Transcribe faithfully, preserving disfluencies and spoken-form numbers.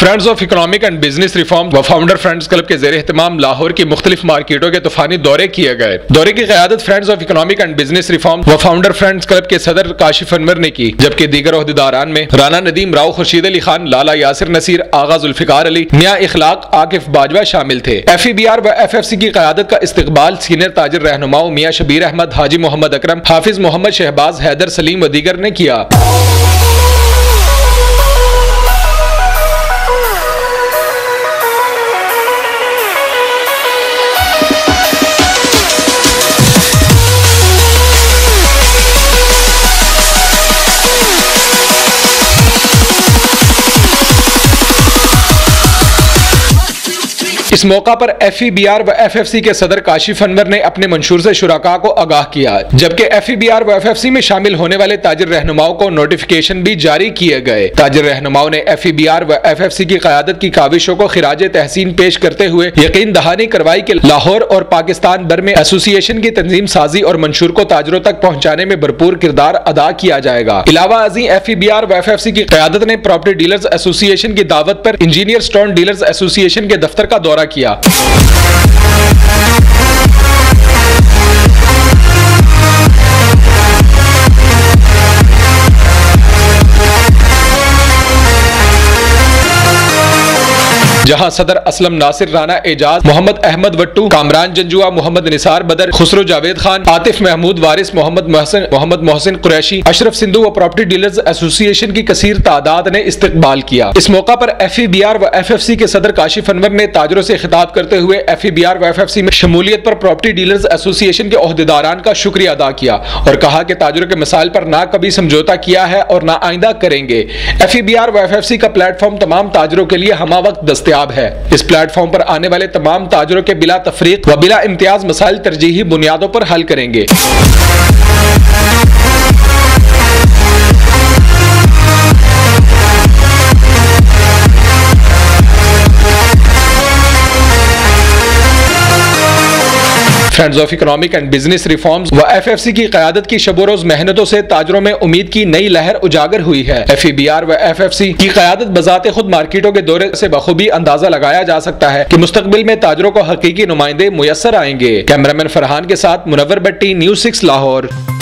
Friends of economic and business reform व founder friends club के ज़ेरे एहतमाम लाहौर की मुख्तलिफ मार्केटों के तूफानी दौरे किए गए। दौरे की क़यादत friends of economic and business reform व फाउंडर फ्रेंड्स क्लब के सदर काशिफ अनवर ने की, जबकि दीगर ओहदेदारान में राना नदीम, राव खुर्शीद अली खान, लाला यासिर नसीर, आगा जुल्फिकार अली, मियां इखलाक, आकिफ बाजवा शामिल थे। एफ ई बी आर व एफ एफ सी की क़यादत का इस्तकबाल सीनियर ताजिर रहनुमाओं मियां शबीर अहमद, हाजी मोहम्मद अकरम, हाफिज मोहम्मद शहबाज, हैदर सलीम व दीगर ने किया। इस मौका पर एफ ई बी आर व एफ एफ सी के सदर काशिफ अनवर ने अपने मंशूर से शुराका को आगाह किया, जबकि एफ ई बी आर व एफ एफ सी में शामिल होने वाले ताजिर रहनुमाओं को नोटिफिकेशन भी जारी किए गए। ताजिर रहनुमाओं ने एफ ई बी आर व एफ एफ सी की क़यादत की काविशों को खिराज तहसीन पेश करते हुए यकीन दहानी करवाई कि लाहौर और पाकिस्तान भर में एसोसिएशन की तंजीम साजी और मंशूर को ताजरों तक पहुँचाने में भरपूर किरदार अदा किया जाएगा। इलावा अजी एफ ई बी आर व एफ एफ सी की क़यादत ने प्रॉपर्टी डीलर्स एसोसिएशन की दावत पर इंजीनियर स्टोन डीलर्स एसोसिएशन के दफ्तर का दौरा किया। जहां सदर असलम नासिर, राना एजाज, मोहम्मद अहमद वट्टू, कामरान जंजुआ, मोहम्मद निसार बदर, खुसरो जावेद खान, आतिफ महमूद वारिस, मोहम्मद मोहसिन मोहम्मद मोहसिन कुरैशी, अशरफ सिंधु व प्रॉपर्टी डीलर्स एसोसिएशन की कसीर तादाद ने इस्तकबाल किया। इस मौका पर एफ ई बी आर व एफ एफ सी के सदर काशिफ अनवर ने ताजरों से खिताब करते हुए एफ ई बी आर व एफ एफ सी में शमूलियत पर प्रॉपर्टी डीलर्स एसोसिएशन के ओहदेदारान का शुक्रिया अदा किया और कहा कि ताजरों के मसाइल पर ना कभी समझौता किया है और ना आइंदा करेंगे। एफ ई बी आर व एफ एफ सी का प्लेटफॉर्म तमाम ताजरों के लिए हमा वक्त दस्तयाब है। इस प्लेटफॉर्म पर आने वाले तमाम ताजरों के बिला तफरीक व बिला इम्तियाज मसाइल तरजीही बुनियादों पर हल करेंगे। Friends of economic and business reforms व एफ एफ सी की क़यादत की शब रोज मेहनतों से ताजरों में उम्मीद की नई लहर उजागर हुई है। एफ ई बी आर व एफ एफ सी की क़यादत बजाते खुद मार्केटों के दौरे से बखूबी अंदाजा लगाया जा सकता है कि मुस्तकबिल में ताजरों को हकीकी नुमाइंदे मुयस्सर आएंगे। कैमरामैन फरहान के साथ मुनव्वर भट्टी, न्यूज़ सिक्स लाहौर।